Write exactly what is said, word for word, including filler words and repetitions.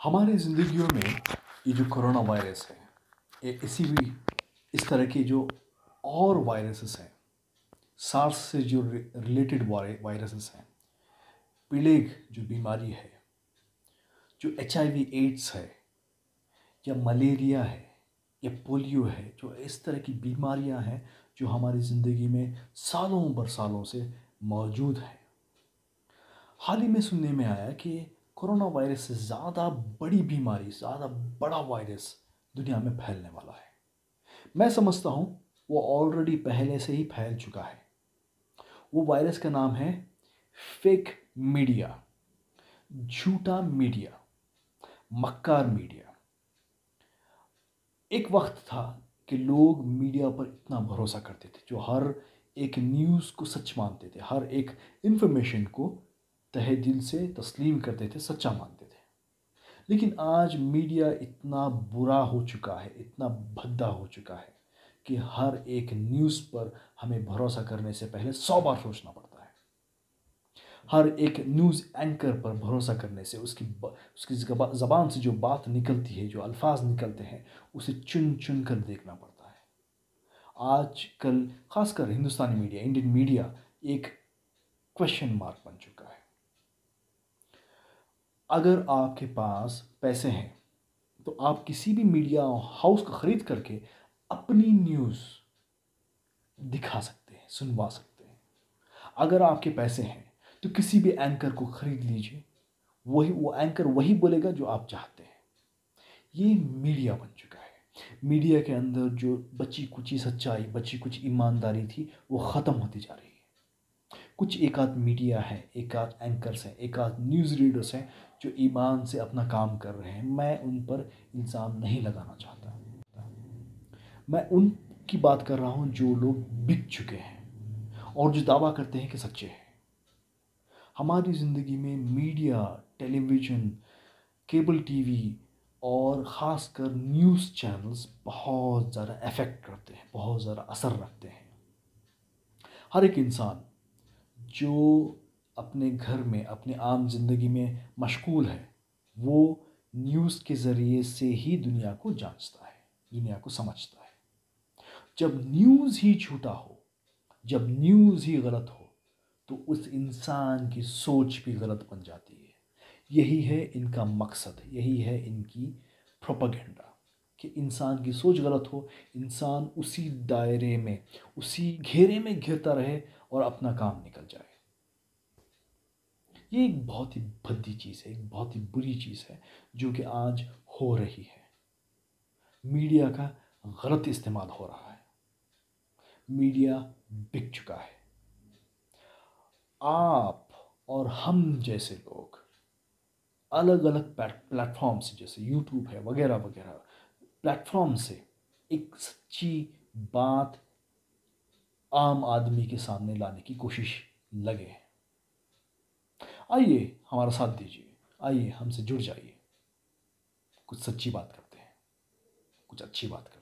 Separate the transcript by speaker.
Speaker 1: हमारी ज़िंदगियों में ये जो कोरोना वायरस है, ये इसी भी इस तरह के जो और वायरसेस हैं, सार्स से जो रिलेटेड वायरसेस हैं, प्लेग जो बीमारी है, जो एच आई वी एड्स है, या मलेरिया है, या पोलियो है, जो इस तरह की बीमारियां हैं जो हमारी ज़िंदगी में सालों बर सालों से मौजूद हैं। हाल ही में सुनने में आया कि कोरोना वायरस से ज़्यादा बड़ी बीमारी, ज़्यादा बड़ा वायरस दुनिया में फैलने वाला है। मैं समझता हूँ वो ऑलरेडी पहले से ही फैल चुका है। वो वायरस का नाम है फेक मीडिया, झूठा मीडिया, मक्कार मीडिया। एक वक्त था कि लोग मीडिया पर इतना भरोसा करते थे, जो हर एक न्यूज़ को सच मानते थे, हर एक इंफॉर्मेशन को तहे दिल से तस्लीम करते थे, सच्चा मानते थे। लेकिन आज मीडिया इतना बुरा हो चुका है, इतना भद्दा हो चुका है कि हर एक न्यूज़ पर हमें भरोसा करने से पहले सौ बार सोचना पड़ता है। हर एक न्यूज़ एंकर पर भरोसा करने से उसकी ब, उसकी ज़बान से जो बात निकलती है, जो अल्फाज निकलते हैं, उसे चुन चुन कर देखना पड़ता है। आजकल खासकर हिंदुस्तानी मीडिया, इंडियन मीडिया एक क्वेश्चन मार्क बन चुका है। अगर आपके पास पैसे हैं तो आप किसी भी मीडिया हाउस को ख़रीद करके अपनी न्यूज़ दिखा सकते हैं, सुनवा सकते हैं। अगर आपके पैसे हैं तो किसी भी एंकर को ख़रीद लीजिए, वही वो एंकर वही बोलेगा जो आप चाहते हैं। ये मीडिया बन चुका है। मीडिया के अंदर जो बची कुची सच्चाई, बची कुछ ईमानदारी थी, वो ख़त्म होती जा रही है। कुछ एक आध मीडिया है, एक आध एंकर्स हैं, एक आध न्यूज़ रीडर्स हैं जो ईमान से अपना काम कर रहे हैं। मैं उन पर इल्ज़ाम नहीं लगाना चाहता। मैं उनकी बात कर रहा हूँ जो लोग बिक चुके हैं और जो दावा करते हैं कि सच्चे हैं। हमारी ज़िंदगी में मीडिया, टेलीविज़न, केबल टीवी और ख़ासकर न्यूज़ चैनल्स बहुत ज़्यादा इफ़ेक्ट करते हैं, बहुत ज़्यादा असर रखते हैं। हर एक इंसान जो अपने घर में, अपने आम ज़िंदगी में मशगूल है, वो न्यूज़ के ज़रिए से ही दुनिया को जांचता है, दुनिया को समझता है। जब न्यूज़ ही झूठा हो, जब न्यूज़ ही गलत हो, तो उस इंसान की सोच भी गलत बन जाती है। यही है इनका मकसद, यही है इनकी प्रोपेगेंडा कि इंसान की सोच गलत हो, इंसान उसी दायरे में, उसी घेरे में घिरता रहे और अपना काम निकल जाए। ये एक बहुत ही भद्दी चीज़ है, एक बहुत ही बुरी चीज़ है जो कि आज हो रही है। मीडिया का गलत इस्तेमाल हो रहा है। मीडिया बिक चुका है। आप और हम जैसे लोग अलग अलग प्लेटफॉर्म से, जैसे यूट्यूब है वगैरह वगैरह प्लेटफॉर्म से, एक सच्ची बात आम आदमी के सामने लाने की कोशिश लगे हैं। आइए हमारा साथ दीजिए, आइए हमसे जुड़ जाइए, कुछ सच्ची बात करते हैं, कुछ अच्छी बात करते हैं।